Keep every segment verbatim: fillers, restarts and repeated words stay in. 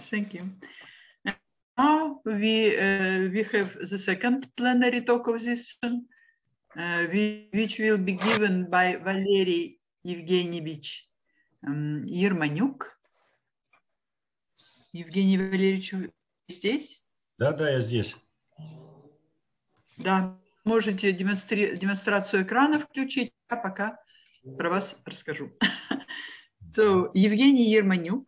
thank you. Now we, uh, we have the second plenary talk of this session, uh, we, which will be given by Valery Evgenievich um, Yermanyuk. Евгений Валерьевич, вы здесь? Да, да, я здесь. Да, можете демонстри... демонстрацию экрана включить, а пока про вас расскажу. So, Evgeny Yermanyuk.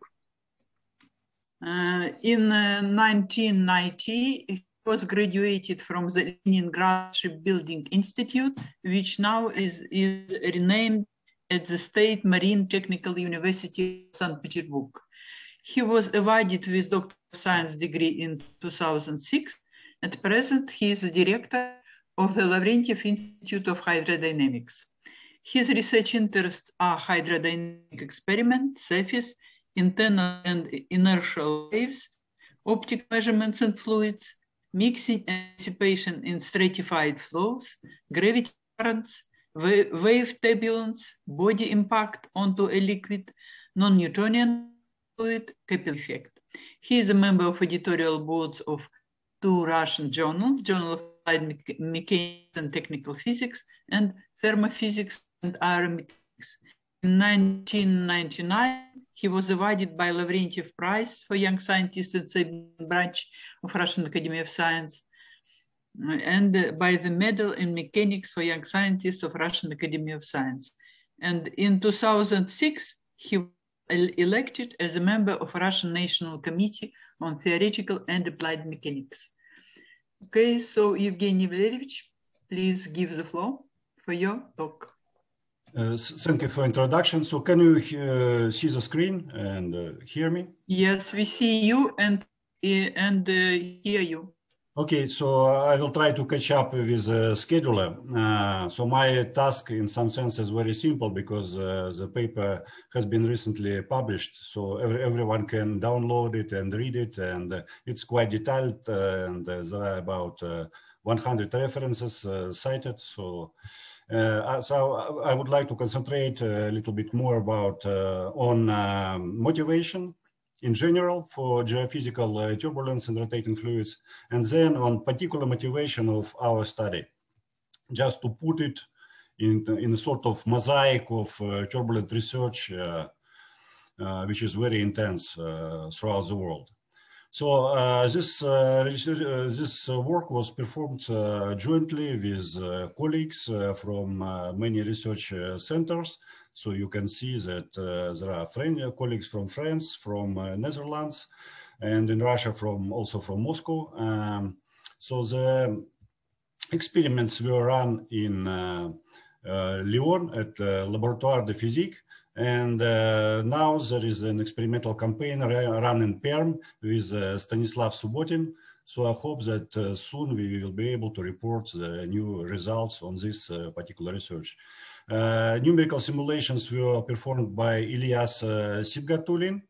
Uh, in uh, nineteen ninety, he was graduated from the Leningrad Shipbuilding Institute, which now is, is renamed as the State Marine Technical University of Saint Petersburg. He was awarded with Doctor of Science degree in two thousand six. At present, he is the director of the Lavrentiev Institute of Hydrodynamics. His research interests are hydrodynamic experiments, surface, internal and inertial waves, optic measurements and fluids, mixing and dissipation in stratified flows, gravity currents, wave turbulence, body impact onto a liquid, non-Newtonian fluid, Keppel effect. He is a member of editorial boards of two Russian journals, Journal of Applied Mechanics and Technical Physics and Thermophysics and Aeromechanics. In nineteen ninety-nine, he was awarded by Lavrentiev Prize for Young Scientists in the branch of Russian Academy of Science and by the Medal in Mechanics for Young Scientists of Russian Academy of Science. And in two thousand six, he was elected as a member of Russian National Committee on Theoretical and Applied Mechanics. Okay, so Evgeny Valerievich, please give the floor for your talk. Uh, thank you for introduction. So can you uh, see the screen and uh, hear me? Yes, we see you and, and uh, hear you. Okay, so I will try to catch up with the scheduler. Uh, so my task in some sense is very simple because uh, the paper has been recently published. So every, everyone can download it and read it, and uh, it's quite detailed, uh, and uh, there are about uh, one hundred references uh, cited. So Uh, so I would like to concentrate a little bit more about uh, on uh, motivation in general for geophysical uh, turbulence and rotating fluids, and then on particular motivation of our study, just to put it in, in a sort of mosaic of uh, turbulent research, uh, uh, which is very intense uh, throughout the world. So uh, this, uh, this work was performed uh, jointly with uh, colleagues uh, from uh, many research uh, centers. So you can see that uh, there are friend, uh, colleagues from France, from uh, Netherlands, and in Russia from also from Moscow. Um, so the experiments were run in uh, uh, Lyon at the Laboratoire de Physique. And uh, now there is an experimental campaign run in Perm with uh, Stanislav Subbotin. So I hope that uh, soon we will be able to report the new results on this uh, particular research. Uh, numerical simulations were performed by Ilyas uh, Sibgatulin.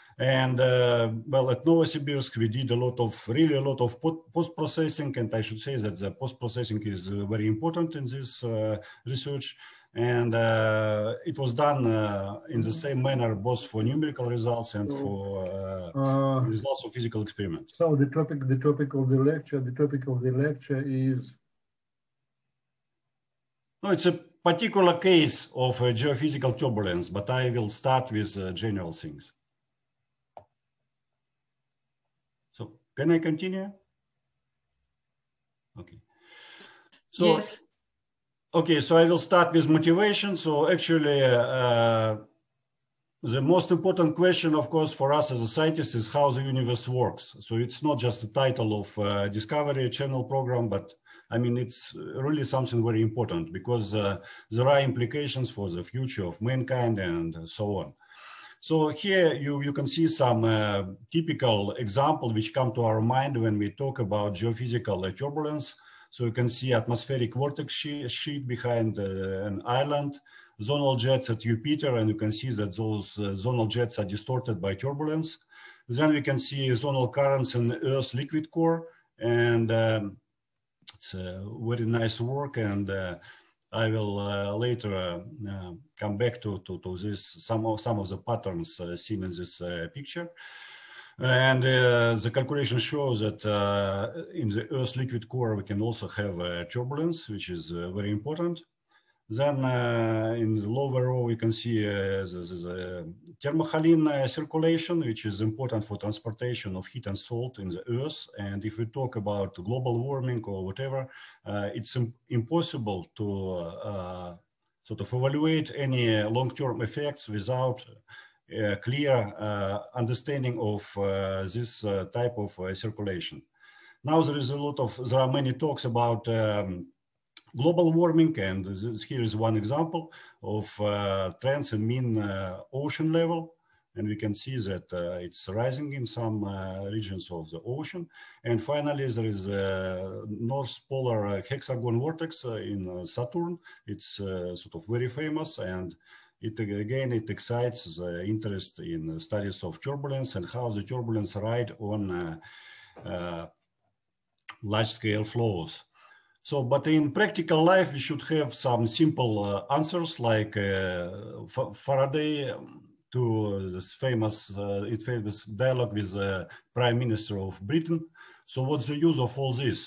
And uh, well, at Novosibirsk, we did a lot of, really a lot of post-processing. And I should say that the post-processing is uh, very important in this uh, research. And uh, it was done uh, in the same manner, both for numerical results and for uh, uh, results of physical experiments. So the topic, the topic of the lecture, the topic of the lecture is? No, it's a particular case of uh, geophysical turbulence, but I will start with uh, general things. So can I continue? Okay. So. Yes. Okay, so I will start with motivation. So actually, uh, the most important question, of course, for us as a scientist is how the universe works. So it's not just the title of uh, Discovery Channel program, but I mean, it's really something very important because uh, there are implications for the future of mankind and so on. So here you, you can see some uh, typical examples which come to our mind when we talk about geophysical uh, turbulence. So you can see atmospheric vortex sheet behind uh, an island, zonal jets at Jupiter, and you can see that those uh, zonal jets are distorted by turbulence. Then we can see zonal currents in Earth's liquid core, and um, it's a very nice work, and uh, I will uh, later uh, uh, come back to, to, to this, some of, some of the patterns uh, seen in this uh, picture. And uh, the calculation shows that uh, in the Earth's liquid core, we can also have uh, turbulence, which is uh, very important. Then uh, in the lower row, you can see uh, the, the thermohaline uh, circulation, which is important for transportation of heat and salt in the Earth. And if we talk about global warming or whatever, uh, it's im impossible to uh, sort of evaluate any long-term effects without a clear uh, understanding of uh, this uh, type of uh, circulation. Now there is a lot of, there are many talks about um, global warming, and this, here is one example of uh, trends in mean uh, ocean level. And we can see that uh, it's rising in some uh, regions of the ocean. And finally, there is a North Polar uh, hexagon vortex uh, in uh, Saturn. It's uh, sort of very famous, and it again, it excites the interest in studies of turbulence and how the turbulence ride on uh, uh, large-scale flows. So, but in practical life, we should have some simple uh, answers, like uh, Faraday to this famous, uh, its famous dialogue with the Prime Minister of Britain. So, what's the use of all this?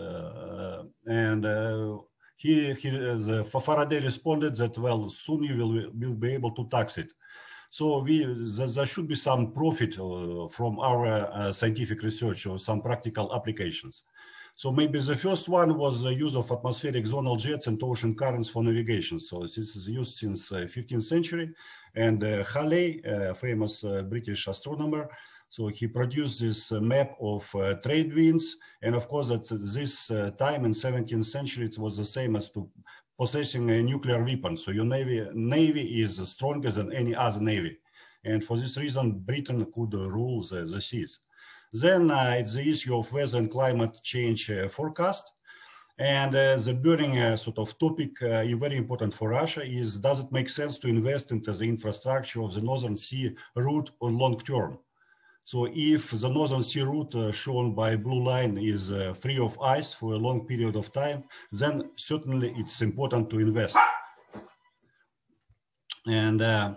Uh, and uh, he, he, the Faraday responded that, well, soon you will, will be able to tax it. So we, there should be some profit uh, from our uh, scientific research or some practical applications. So maybe the first one was the use of atmospheric zonal jets and ocean currents for navigation. So this is used since uh, fifteenth century. And uh, Halley, a famous uh, British astronomer, so he produced this uh, map of uh, trade winds. And of course, at this uh, time in seventeenth century, it was the same as to possessing a nuclear weapon. So your navy, navy is stronger than any other navy. And for this reason, Britain could uh, rule the, the seas. Then uh, it's the issue of weather and climate change uh, forecast. And uh, the burning uh, sort of topic, uh, very important for Russia, is does it make sense to invest into the infrastructure of the Northern Sea route on long term? So if the Northern Sea route uh, shown by blue line is uh, free of ice for a long period of time, then certainly it's important to invest. And uh,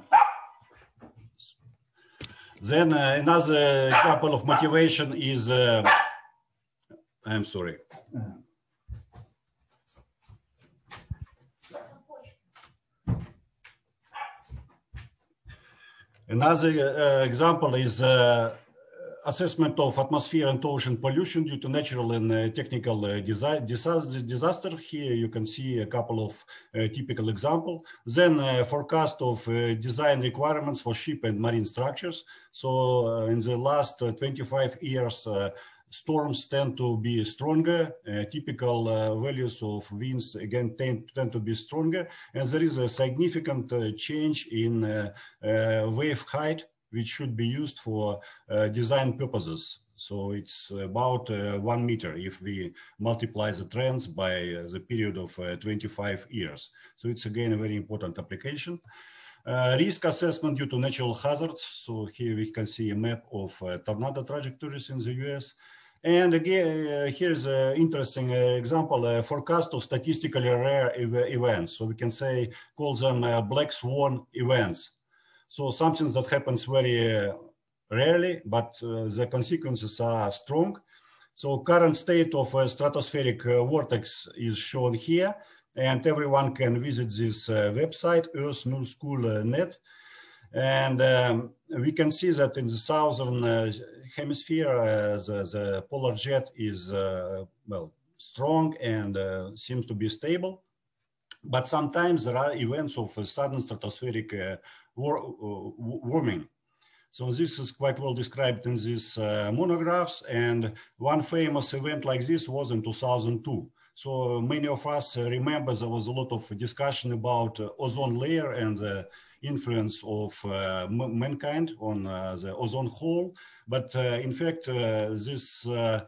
then uh, another example of motivation is, uh, I'm sorry. Another uh, example is uh, assessment of atmosphere and ocean pollution due to natural and uh, technical uh, disaster. Here you can see a couple of uh, typical examples. Then uh, forecast of uh, design requirements for ship and marine structures. So uh, in the last uh, twenty-five years, uh, storms tend to be stronger. Uh, typical uh, values of winds again tend, tend to be stronger, and there is a significant uh, change in uh, uh, wave height, which should be used for uh, design purposes. So it's about uh, one meter if we multiply the trends by uh, the period of uh, twenty-five years. So it's again a very important application. Uh, risk assessment due to natural hazards. So here we can see a map of uh, tornado trajectories in the U S. And again, uh, here's an interesting uh, example, uh, forecast of statistically rare ev events. So we can say, call them uh, black swan events. So something that happens very uh, rarely, but uh, the consequences are strong. So current state of a stratospheric uh, vortex is shown here. And everyone can visit this uh, website, Earth Null School uh, net. And um, we can see that in the southern uh, hemisphere, uh, the, the polar jet is, uh, well, strong and uh, seems to be stable. But sometimes there are events of a sudden stratospheric uh, war, uh, warming. So this is quite well described in these uh, monographs. And one famous event like this was in two thousand two. So many of us remember there was a lot of discussion about uh, ozone layer and the influence of uh, mankind on uh, the ozone hole. But uh, in fact, uh, this uh,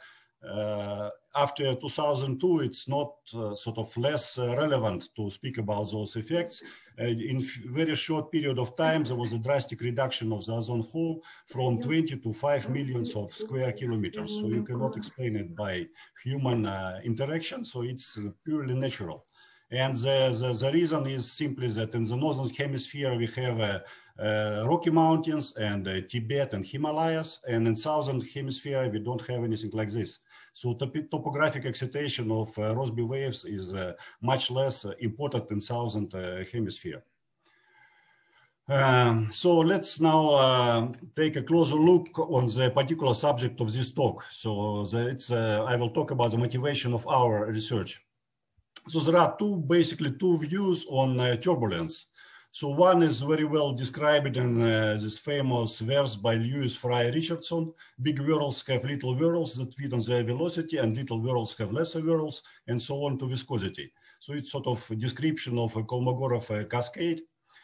uh, after two thousand two, it's not uh, sort of less uh, relevant to speak about those effects. Uh, in very short period of time, there was a drastic reduction of the ozone hole from twenty to five millions of square kilometers. So you cannot explain it by human uh, interaction. So it's uh, purely natural. And the, the, the reason is simply that in the northern hemisphere, we have uh, uh, Rocky Mountains and uh, Tibet and Himalayas. And in southern hemisphere, we don't have anything like this. So top topographic excitation of uh, Rossby waves is uh, much less uh, important in southern uh, hemisphere. Um, so let's now uh, take a closer look on the particular subject of this talk. So the, it's, uh, I will talk about the motivation of our research. So there are two, basically two views on uh, turbulence. So one is very well described in uh, this famous verse by Lewis Fry Richardson: big whirls have little whirls that feed on their velocity, and little whirls have lesser whirls, and so on to viscosity. So it's sort of a description of a Kolmogorov uh, cascade.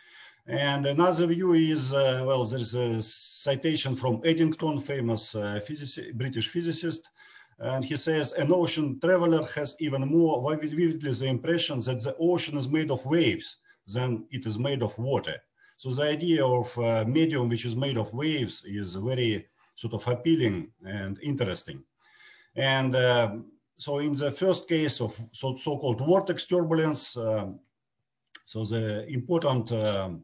And another view is, uh, well, there's a citation from Eddington, famous uh, physicist, British physicist. And he says, an ocean traveler has even more vividly the impression that the ocean is made of waves than it is made of water. So the idea of a medium which is made of waves is very sort of appealing and interesting. And uh, so in the first case of so, so-called vortex turbulence, um, so the important um,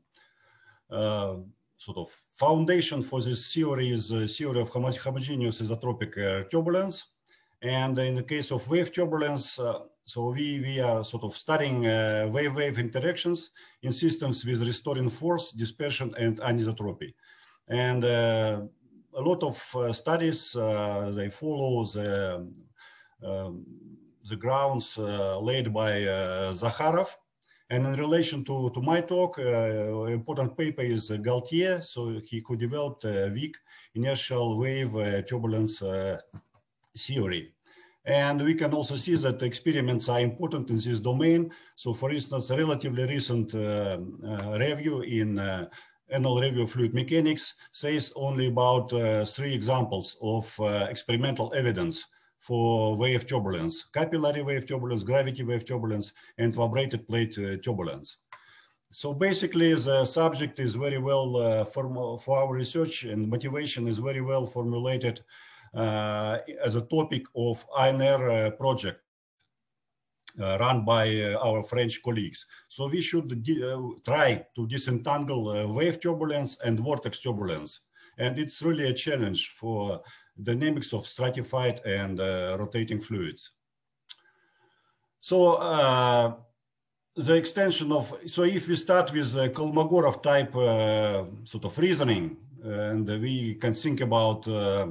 uh, sort of foundation for this theory is the theory of homogeneous isotropic uh, turbulence. And in the case of wave turbulence, uh, so we, we are sort of studying uh, wave-wave interactions in systems with restoring force, dispersion, and anisotropy. And uh, a lot of uh, studies, uh, they follow the, um, the grounds uh, laid by uh, Zakharov. And in relation to, to my talk, uh, important paper is uh, Galtier. So he who developed a weak inertial wave uh, turbulence uh, theory. And we can also see that experiments are important in this domain. So for instance, a relatively recent uh, uh, review in uh, Annual Review of Fluid Mechanics says only about uh, three examples of uh, experimental evidence for wave turbulence: capillary wave turbulence, gravity wave turbulence, and vibrated plate uh, turbulence. So basically, the subject is very well, uh, for, for our research, and motivation is very well formulated uh, as a topic of I N R uh, project uh, run by uh, our French colleagues. So we should uh, try to disentangle uh, wave turbulence and vortex turbulence. And it's really a challenge for dynamics of stratified and uh, rotating fluids. So uh, the extension of, so if we start with uh, Kolmogorov type uh, sort of reasoning, and we can think about uh,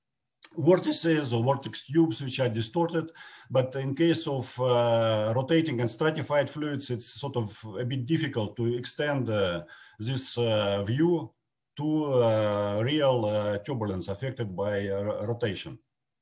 vortices or vortex tubes which are distorted, but in case of uh, rotating and stratified fluids, it's sort of a bit difficult to extend uh, this uh, view to uh, real uh, turbulence affected by uh, rotation.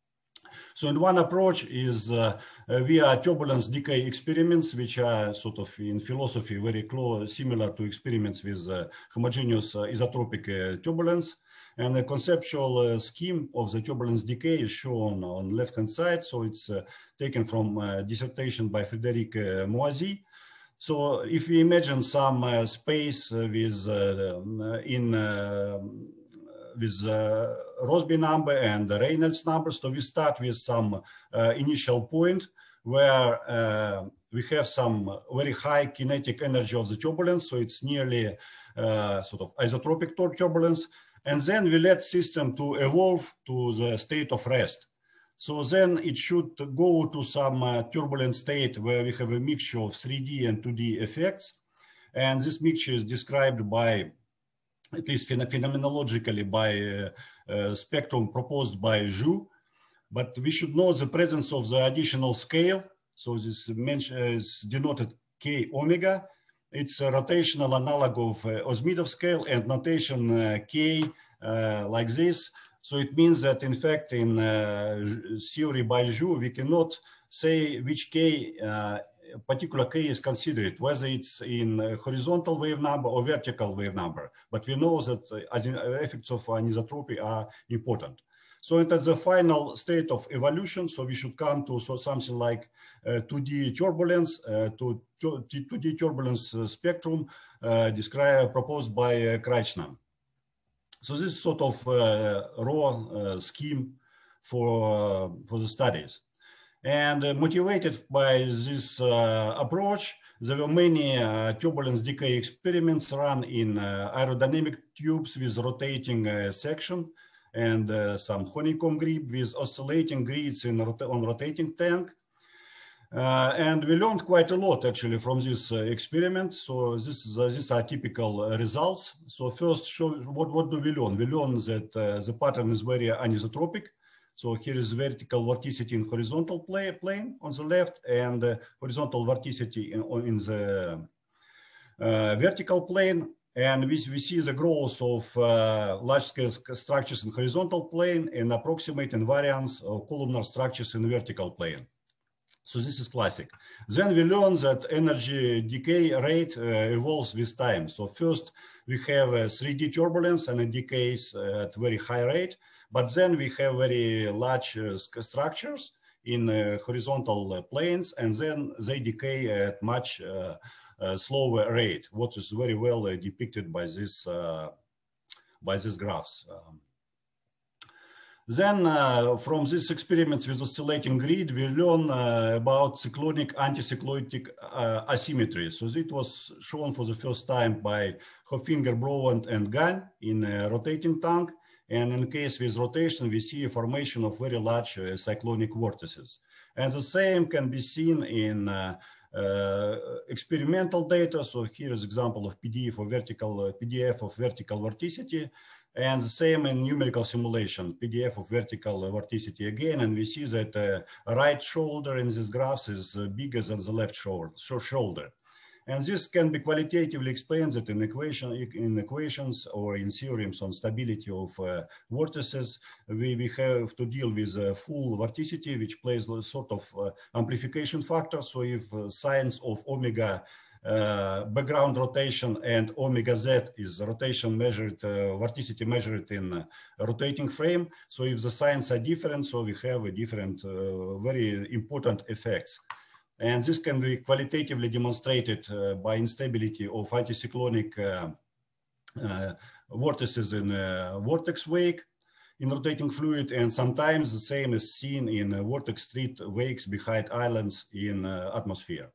So in one approach is uh, uh, via turbulence decay experiments, which are sort of in philosophy very close, similar to experiments with uh, homogeneous uh, isotropic uh, turbulence. And the conceptual uh, scheme of the turbulence decay is shown on left-hand side. So it's uh, taken from a dissertation by Frédéric uh, Moisy. So if we imagine some uh, space uh, with uh, in uh, with uh, Rossby number and the Reynolds number, so we start with some uh, initial point where uh, we have some very high kinetic energy of the turbulence, so it's nearly uh, sort of isotropic turbulence, and then we let system to evolve to the state of rest. So then it should go to some uh, turbulent state where we have a mixture of three D and two D effects. And this mixture is described by, at least phenomenologically, by a uh, uh, spectrum proposed by Zhu. But we should note the presence of the additional scale. So this is denoted K omega. It's a rotational analog of uh, Osmidov scale, and notation uh, K uh, like this. So it means that, in fact, in uh, theory by Zhu, we cannot say which K, uh, particular K is considered, whether it's in horizontal wave number or vertical wave number. But we know that uh, effects of anisotropy are important. So it is the final state of evolution. So we should come to so something like uh, two D turbulence, uh, to two D turbulence uh, spectrum uh, described, proposed by uh, Krajcina. So this is sort of uh, raw uh, scheme for, uh, for the studies. And uh, motivated by this uh, approach, there were many uh, turbulence decay experiments run in uh, aerodynamic tubes with rotating uh, section and uh, some honeycomb grid with oscillating grids in rot on rotating tank. Uh, and we learned quite a lot actually from this uh, experiment. So this is, uh, these are typical uh, results. So first, show, what, what do we learn? We learn that uh, the pattern is very anisotropic. So here is vertical vorticity in horizontal play, plane on the left and uh, horizontal vorticity in, in the uh, vertical plane. And we, we see the growth of uh, large-scale structures in horizontal plane and approximate invariance of columnar structures in vertical plane. So this is classic. Then we learn that energy decay rate uh, evolves with time. So first we have a three D turbulence and it decays at very high rate. But then we have very large uh, structures in uh, horizontal uh, planes, and then they decay at much uh, uh, slower rate, what is very well uh, depicted by this uh, by these graphs. Um, then uh, from these experiments with oscillating grid, we learn uh, about cyclonic anticyclotic uh, asymmetry. So it was shown for the first time by Hoffinger, Brouwen, and Gahn in a rotating tank. And in case with rotation, we see a formation of very large uh, cyclonic vortices. And the same can be seen in uh, uh, experimental data. So here is example of P D F of vertical, uh, P D F of vertical vorticity, and the same in numerical simulation, P D F of vertical uh, vorticity again. And we see that uh, right shoulder in these graphs is uh, bigger than the left shoulder. shoulder. And this can be qualitatively explained that in, equation, in equations or in theorems on stability of uh, vortices, we, we have to deal with uh, full vorticity, which plays a sort of uh, amplification factor. So if uh, sines of omega uh, background rotation and omega z is rotation measured, uh, vorticity measured in a rotating frame. So if the sines are different, so we have a different, uh, very important effects. And this can be qualitatively demonstrated uh, by instability of anticyclonic uh, uh, vortices in uh, vortex wake in rotating fluid, and sometimes the same is seen in uh, vortex street wakes behind islands in uh, atmosphere.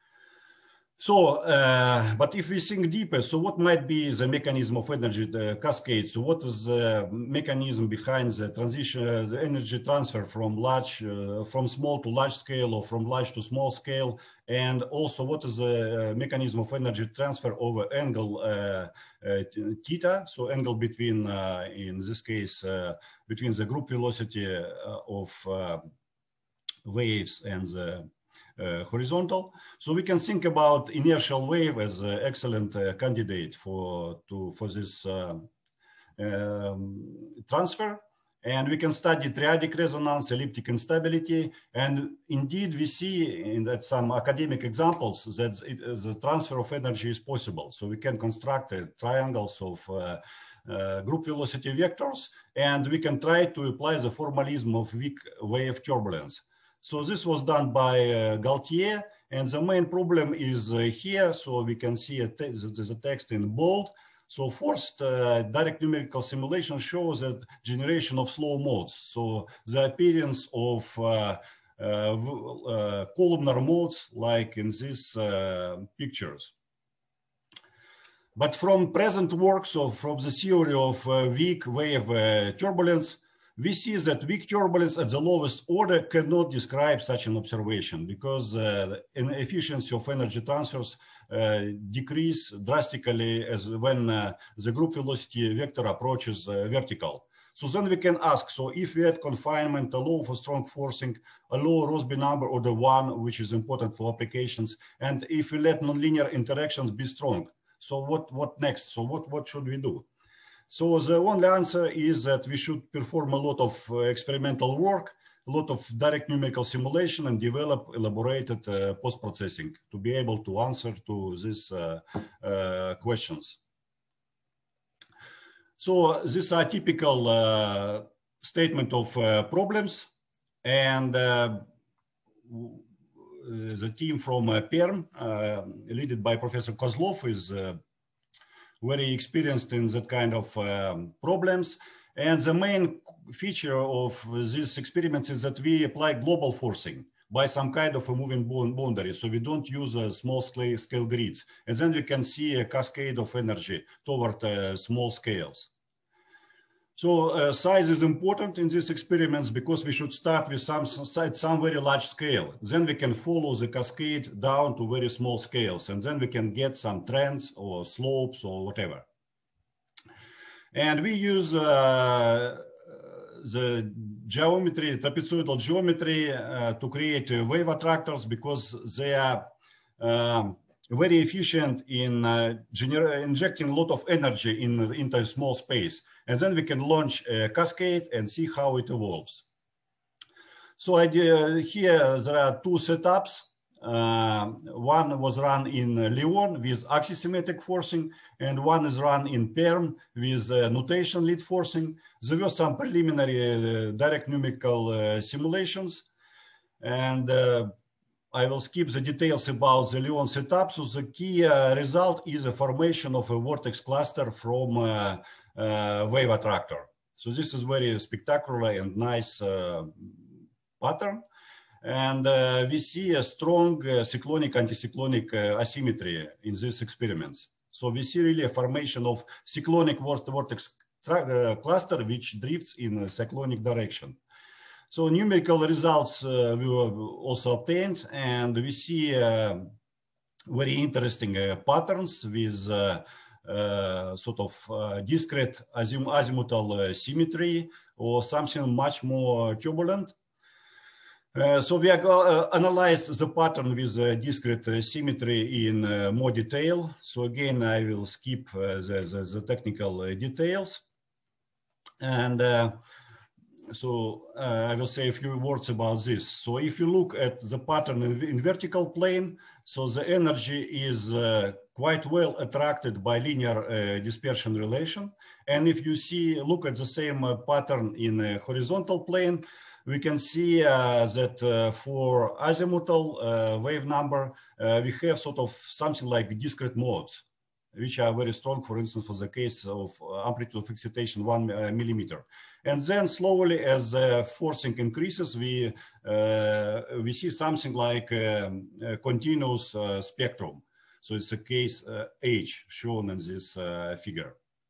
So, uh, but if we think deeper, so what might be the mechanism of energy uh, cascade? So what is the mechanism behind the transition, uh, the energy transfer from large, uh, from small to large scale, or from large to small scale? And also what is the uh, mechanism of energy transfer over angle uh, uh, theta? So angle between, uh, in this case, uh, between the group velocity uh, of uh, waves and the Uh, horizontal. So we can think about inertial wave as an excellent uh, candidate for, to, for this uh, um, transfer. And we can study triadic resonance, elliptic instability. And indeed, we see in that some academic examples that it, uh, the transfer of energy is possible. So we can construct uh, triangles of uh, uh, group velocity vectors, and we can try to apply the formalism of weak wave turbulence. So this was done by uh, Gaultier, and the main problem is uh, here. So we can see a te the text in bold. So first, uh, direct numerical simulation shows that generation of slow modes. So the appearance of uh, uh, uh, columnar modes like in these uh, pictures. But from present work, so from the theory of uh, weak wave uh, turbulence, we see that weak turbulence at the lowest order cannot describe such an observation, because uh, an efficiency of energy transfers uh, decrease drastically as when uh, the group velocity vector approaches uh, vertical. So then we can ask, so if we had confinement, allow for strong forcing, allow Rossby number order one, which is important for applications, and if we let nonlinear interactions be strong, so what, what next? So what, what should we do? So the only answer is that we should perform a lot of uh, experimental work, a lot of direct numerical simulation, and develop elaborated uh, post-processing to be able to answer to these uh, uh, questions. So these are typical uh, statement of uh, problems, and uh, the team from uh, Perm, uh, led by Professor Kozlov, is uh, very experienced in that kind of um, problems. And the main feature of these experiments is that we apply global forcing. by some kind of a moving boundary. So we don't use uh, small scale, scale grids. And then we can see a cascade of energy toward uh, small scales. So uh, size is important in these experiments because we should start with some, some very large scale. Then we can follow the cascade down to very small scales, and then we can get some trends or slopes or whatever. And we use uh, the geometry, trapezoidal geometry uh, to create uh, wave attractors because they are um, very efficient in uh, injecting a lot of energy in, into a small space. And then we can launch a cascade and see how it evolves. So idea, here there are two setups. Uh, one was run in Lyon with axisymmetric forcing, and one is run in Perm with uh, nutation lead forcing. There were some preliminary uh, direct numerical uh, simulations, and uh, I will skip the details about the Lyon setup. So the key uh, result is a formation of a vortex cluster from uh, uh, wave attractor. So this is very spectacular and nice uh, pattern. And uh, we see a strong uh, cyclonic anticyclonic uh, asymmetry in these experiments. So we see really a formation of cyclonic vortex uh, cluster which drifts in a cyclonic direction. So numerical results uh, we were also obtained, and we see uh, very interesting uh, patterns with uh, uh, sort of uh, discrete azim azimuthal uh, symmetry or something much more turbulent. Uh, so we have uh, analyzed the pattern with uh, discrete uh, symmetry in uh, more detail. So again, I will skip uh, the, the, the technical uh, details. And uh, so uh, I will say a few words about this. So if you look at the pattern in, in vertical plane, so the energy is uh, quite well attracted by linear uh, dispersion relation. And if you see, look at the same uh, pattern in a horizontal plane, we can see uh, that uh, for azimuthal uh, wave number, uh, we have sort of something like discrete modes, which are very strong, for instance, for the case of amplitude of excitation one uh, millimeter. And then slowly, as uh, forcing increases, we, uh, we see something like um, a continuous uh, spectrum. So it's a case uh, H shown in this uh, figure.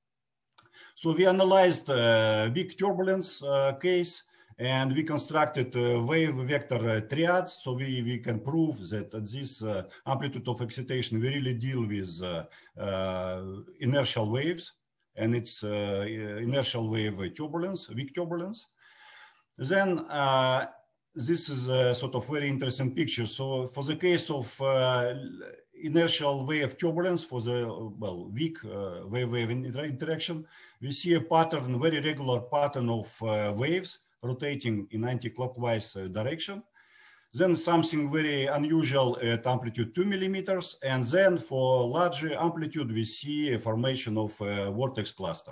So we analyzed uh, big turbulence uh, case, and we constructed a wave vector uh, triad. So we, we can prove that at this uh, amplitude of excitation, we really deal with uh, uh, inertial waves, and it's uh, inertial wave turbulence, weak turbulence. Then uh, this is a sort of very interesting picture. So for the case of uh, inertial wave turbulence, for the, well, weak uh, wave-wave interaction, we see a pattern, very regular pattern of uh, waves rotating in anti-clockwise uh, direction. Then something very unusual at amplitude two millimeters. And then for larger amplitude, we see a formation of a vortex cluster.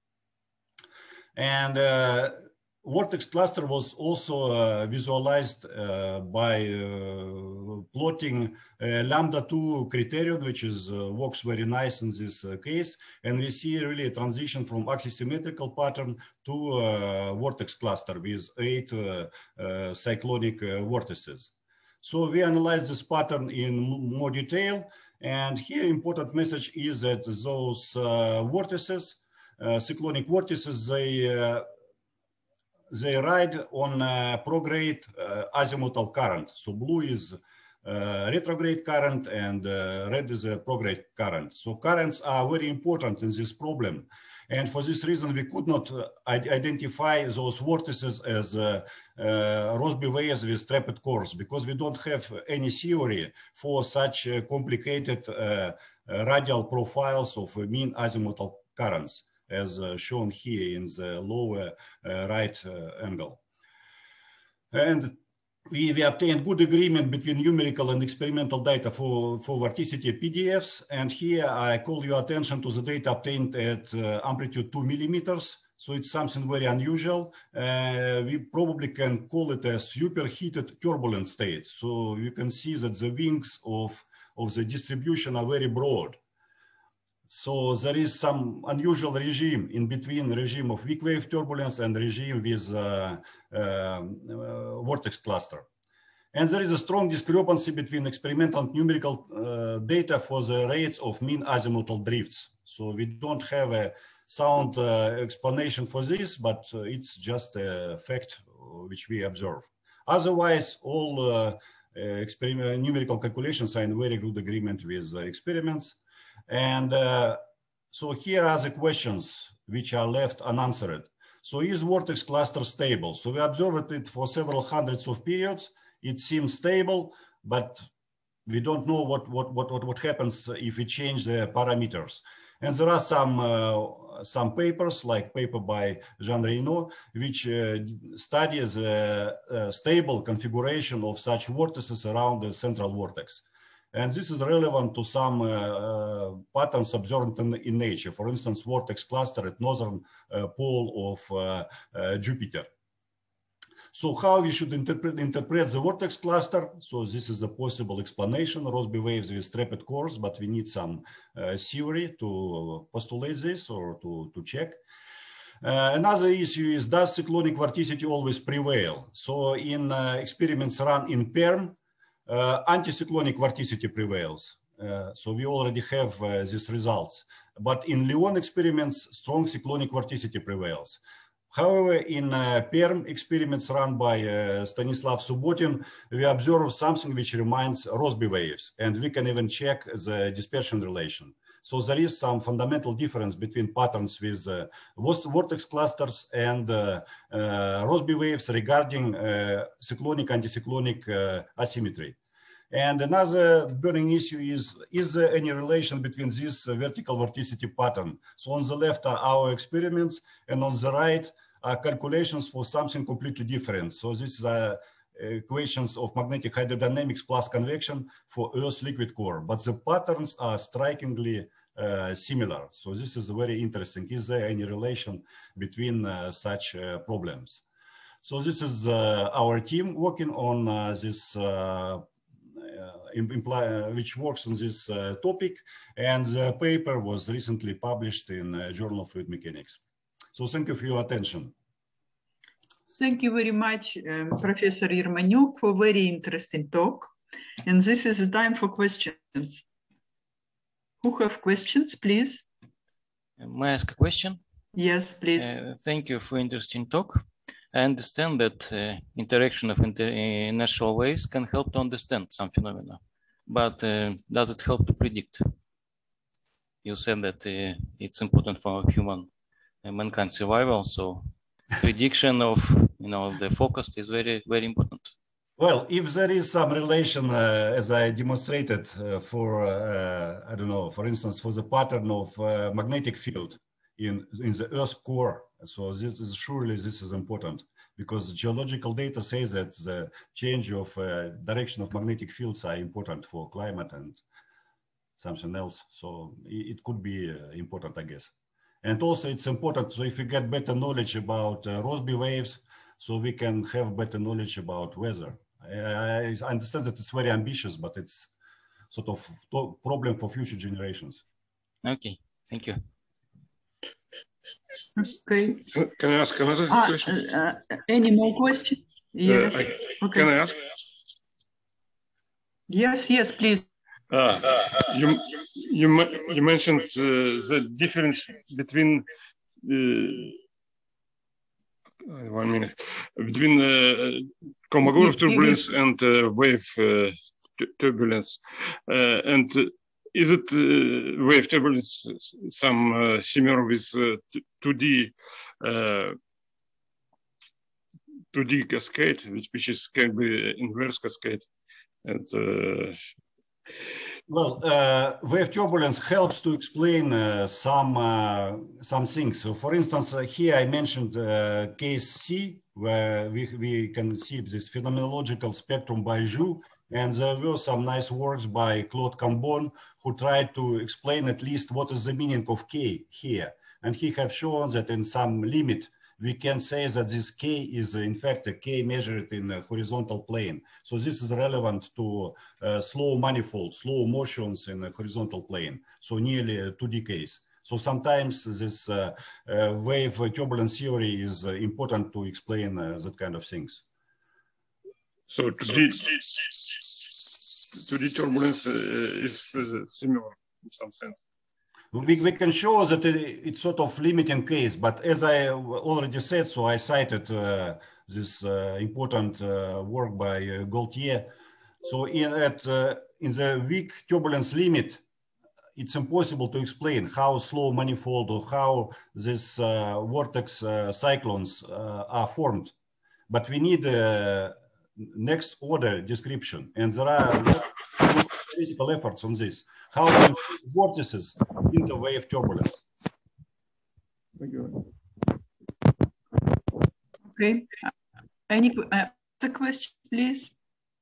And uh, vortex cluster was also uh, visualized uh, by uh, plotting uh, lambda two criterion, which is uh, works very nice in this uh, case. And we see really a transition from axisymmetrical pattern to uh, vortex cluster with eight uh, uh, cyclonic uh, vortices. So we analyze this pattern in more detail. And here important message is that those uh, vortices, uh, cyclonic vortices, they uh, they ride on uh, prograde uh, azimuthal current. So blue is uh, retrograde current and uh, red is a prograde current. So currents are very important in this problem. And for this reason, we could not uh, identify those vortices as uh, uh, Rossby waves with trapped cores because we don't have any theory for such uh, complicated uh, uh, radial profiles of uh, mean azimuthal currents, as uh, shown here in the lower uh, right uh, angle. And we, we obtained good agreement between numerical and experimental data for, for vorticity P D Fs. And here I call your attention to the data obtained at uh, amplitude two millimeters. So it's something very unusual. Uh, we probably can call it a superheated turbulent state. So you can see that the wings of, of the distribution are very broad. So there is some unusual regime in between regime of weak wave turbulence and regime with uh, uh, uh, vortex cluster. And there is a strong discrepancy between experimental and numerical uh, data for the rates of mean azimuthal drifts. So we don't have a sound uh, explanation for this, but uh, it's just a fact which we observe. Otherwise, all uh, uh, numerical calculations are in very good agreement with uh, experiments. And uh, so here are the questions which are left unanswered. So is vortex cluster stable? So we observed it for several hundreds of periods. It seems stable, but we don't know what, what, what, what, what happens if we change the parameters. And there are some, uh, some papers, like paper by Jean Reynaud, which uh, studies a, a stable configuration of such vortices around the central vortex. And this is relevant to some uh, uh, patterns observed in, in nature. For instance, vortex cluster at northern uh, pole of uh, uh, Jupiter. So how we should interpret, interpret the vortex cluster? So this is a possible explanation, Rossby waves with strapped cores, but we need some uh, theory to postulate this or to, to check. Uh, another issue is, does cyclonic vorticity always prevail? So in uh, experiments run in PERM, uh, anticyclonic vorticity prevails. Uh, so we already have uh, these results. But in Lyon experiments, strong cyclonic vorticity prevails. However, in uh, PERM experiments run by uh, Stanislav Subbotin, we observe something which reminds Rossby waves, and we can even check the dispersion relation. So there is some fundamental difference between patterns with uh, vortex clusters and uh, uh, Rossby waves regarding uh, cyclonic anticyclonic uh, asymmetry. And another burning issue is, is there any relation between this uh, vertical vorticity pattern? So on the left are our experiments, and on the right are calculations for something completely different. So these are equations of magnetic hydrodynamics plus convection for Earth's liquid core, but the patterns are strikingly uh, similar. So this is very interesting. Is there any relation between uh, such uh, problems? So this is uh, our team working on uh, this uh, Uh, imply, uh, which works on this uh, topic, and the paper was recently published in uh, Journal of Fluid Mechanics. So thank you for your attention. Thank you very much, um, Professor Yermaniuk, for very interesting talk. And this is the time for questions. Who have questions, please? May I ask a question? Yes, please. Uh, thank you for interesting talk. I understand that uh, interaction of inter inertial waves can help to understand some phenomena, but uh, does it help to predict? You said that uh, it's important for human uh, mankind survival, so prediction of you know the focus is very very important. Well, if there is some relation, uh, as I demonstrated uh, for uh, I don't know, for instance, for the pattern of uh, magnetic field in in the Earth's core. So this is surely this is important, because geological data says that the change of uh, direction of magnetic fields are important for climate and something else. So it, it could be uh, important, I guess. And also it's important, so if we get better knowledge about uh, Rossby waves, so we can have better knowledge about weather. I, I understand that it's very ambitious, but it's sort of a problem for future generations. Okay, thank you. Okay. Can I ask another ah, question? Uh, uh, any more questions? Yes. Uh, I, okay. Can I ask? Yes, yes, please. Ah, you you you mentioned uh, the difference between uh, one minute between uh, Kolmogorov turbulence and uh, wave uh, turbulence, uh, and. Uh, Is it uh, wave turbulence some uh, similar with uh, two D uh, two D cascade, which which is can be inverse cascade, and uh... well, uh, wave turbulence helps to explain uh, some uh, some things. So, for instance, uh, here I mentioned uh, case C, where we we can see this phenomenological spectrum by Zhu. And there were some nice works by Claude Cambon, who tried to explain at least what is the meaning of K here. And he has shown that in some limit, we can say that this K is in fact a K measured in a horizontal plane. So this is relevant to uh, slow manifold, slow motions in a horizontal plane. So nearly a two D case. So sometimes this uh, uh, wave turbulence theory is uh, important to explain uh, that kind of things. So to the to the turbulence uh, is uh, similar in some sense. We, we can show that it, it's sort of limiting case, but as I already said, so I cited uh, this uh, important uh, work by uh, Gaultier. So in, at, uh, in the weak turbulence limit, it's impossible to explain how slow manifold or how these uh, vortex uh, cyclones uh, are formed. But we need a next order description, and there are theoretical efforts on this. How to vortices into wave turbulence. Okay. Any uh, other question, please?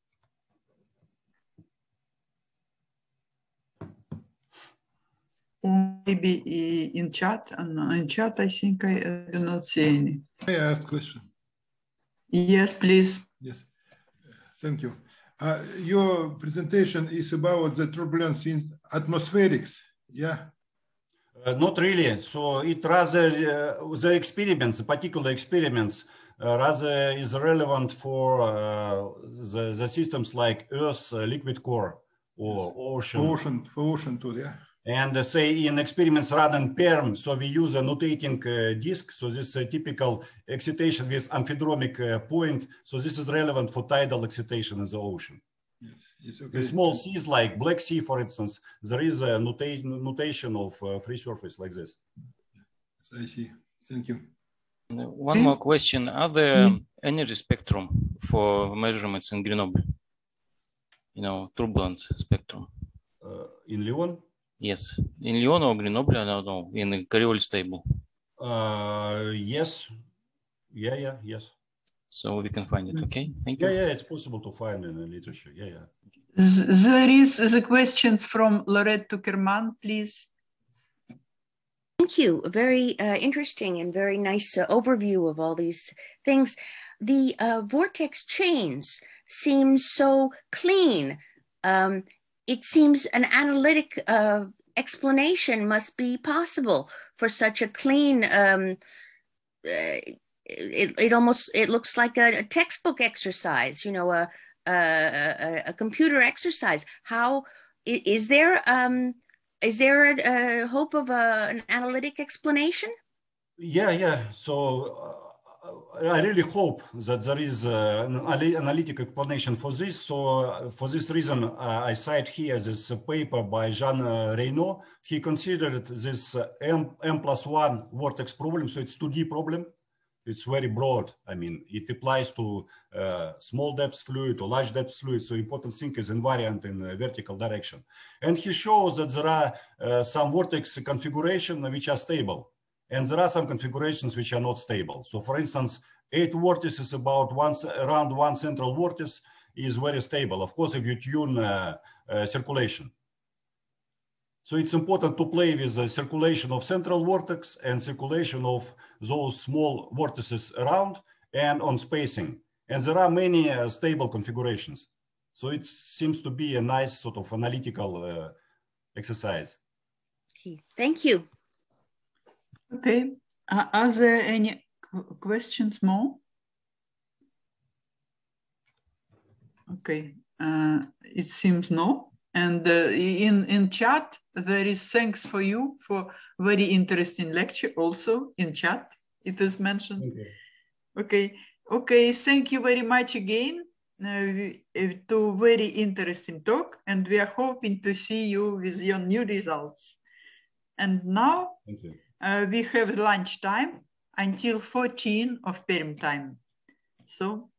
Or maybe in chat. In chat, I think I do not see any. May I ask a question? Yes, please. Yes. Thank you. Uh, your presentation is about the turbulence in atmospherics, yeah? Uh, not really. So it rather, uh, the experiments, the particular experiments, uh, rather is relevant for uh, the, the systems like Earth's uh, liquid core or ocean. For ocean, for ocean too, yeah? And uh, say in experiments run in PERM, so we use a notating uh, disk. So this is a typical excitation with amphidromic uh, point. So this is relevant for tidal excitation in the ocean. Yes, it's okay. In small seas like Black Sea, for instance, there is a nota notation of uh, free surface like this. I see. Thank you. One more question. Are there mm. energy spectrum for measurements in Grenoble? You know, turbulence spectrum. Uh, in Lyon? Yes, in Lyon or Grenoble, I don't know, in the Coriolis table. Uh, yes, yeah, yeah, yes. So we can find it, okay? Thank you. Yeah, yeah, it's possible to find in the literature, yeah, yeah. There is the questions from Lorette Tuckerman, please. Thank you. A very uh, interesting and very nice uh, overview of all these things. The uh, vortex chains seem so clean. Um, It seems an analytic uh, explanation must be possible for such a clean, um, uh, it, it almost, it looks like a, a textbook exercise, you know, a, a, a computer exercise. How, is there, um, is there a, a hope of a, an analytic explanation? Yeah, yeah. So uh, I really hope that there is uh, an analytic explanation for this. So uh, for this reason, uh, I cite here this uh, paper by Jean uh, Reynaud. He considered this uh, M, M plus one vortex problem. So it's two D problem. It's very broad. I mean, it applies to uh, small depth fluid or large depth fluid. So important thing is invariant in a vertical direction. And he shows that there are uh, some vortex configuration which are stable. And there are some configurations which are not stable. So for instance, eight vortices about one, around one central vortex is very stable. Of course, if you tune uh, uh, circulation. So it's important to play with the circulation of central vortex and circulation of those small vortices around and on spacing. And there are many uh, stable configurations. So it seems to be a nice sort of analytical uh, exercise. Okay. Thank you. Okay, uh, are there any questions more? Okay, uh, it seems no. And uh, in, in chat, there is thanks for you for very interesting lecture also in chat, it is mentioned. Okay, okay, thank you very much again uh, to very interesting talk, and we are hoping to see you with your new results. And now, thank you. Uh, we have lunch time until fourteen of Perm time. So